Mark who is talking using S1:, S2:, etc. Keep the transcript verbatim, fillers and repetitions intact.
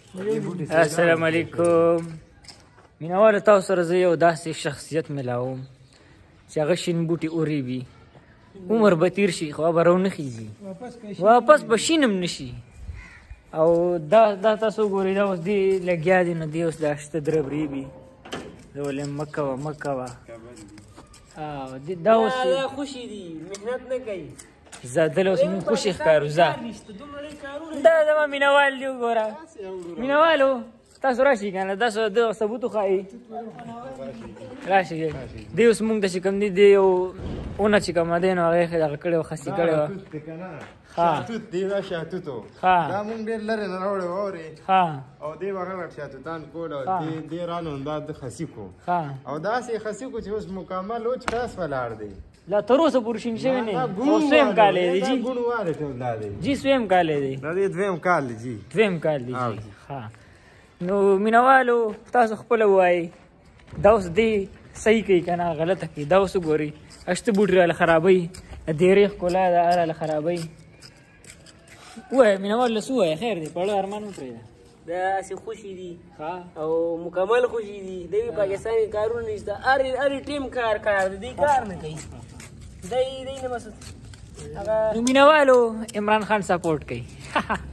S1: السلام علیکم. مینهوالو تاسو سره زه یو داسې شخصیت میلاوم چې هغه شین بوټي اوري وي، عمر به تیر شي خو به رونه خیږي، واپس به شین هم نشي. او دا دا تاسو ګورئ دا اوس دې لګیا دي، نو دې اوس دا شته دربریبي، زه ولې مه کوه مه کوه. دا اوس
S2: خوشي دي، محنت نه کوي.
S1: زه دله اوس مونږ خوشي ښکارو. زه دا زما مینهوال دي، وګوره مینهوالو تاسو راشئ که نه، تاسو د ثبوت وښایي، راشئ. دی اوس مونږ ته چې کوم دي، دی یو اونه چې کومه دی نو هغه یې دغه کړې وه، خسي کړې وه.
S3: شاتوت دی، دا شاتوتو دا مونږ ډېر لرې نه راوړی وو اورې، او دی به هغه شاتوتان کول او دی رانو دا د خسي کو، او داسې خسي کو چې اوس مکمل وچ کاس ولاړ دی.
S1: لا تر اوسه پورې شین شوی نه او سویم کال دی جی،
S3: ګونو والی ټول دا دی
S1: جی، سویم کال دی،
S3: دا دی دویم کال دی جی،
S1: دویم کال دی جی. ها نو مینهوالو تاسو خپله ووایئ دا اوس دی صحیح کوي که نه غلطه کوي. دا اوس وګورئ اشته بوټي راله خرابوي، د دیرې ښکلا ده راله خرابوي. ووایه مینهوالو څه ووایه، خیر دی، پړه ارمان مه پرېږده.
S2: دا هسې خوشي دي او مکمل خوشي دي. دوی پاکستاني کارونه نشته، هر هر ټیم کار کار دی، دوی کار نه کوي. دی دی نه بس هغه
S1: نو مینهوالو عمران خان سپورټ کوي.